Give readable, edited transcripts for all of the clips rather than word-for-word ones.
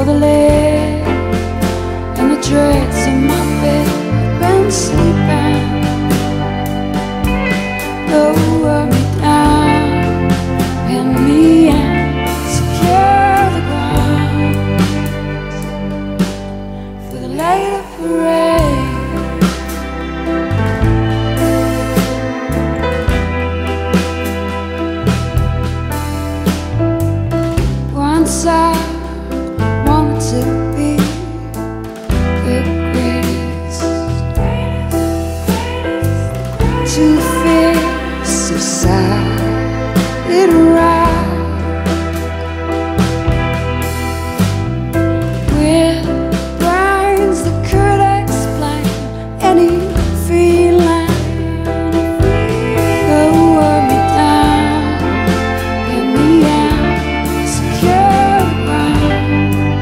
the lead and the dregs of my bed. I've been sleeping, lower me down, pin me and secure the ground for the later parade. Once I wanted to be the greatest, too fierce to side it right, with brains that could explain any feeling. Lower me down, pin me and secure the ground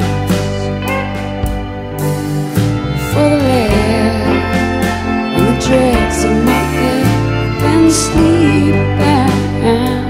for the lead and the dregs of my bed. Been sleeping.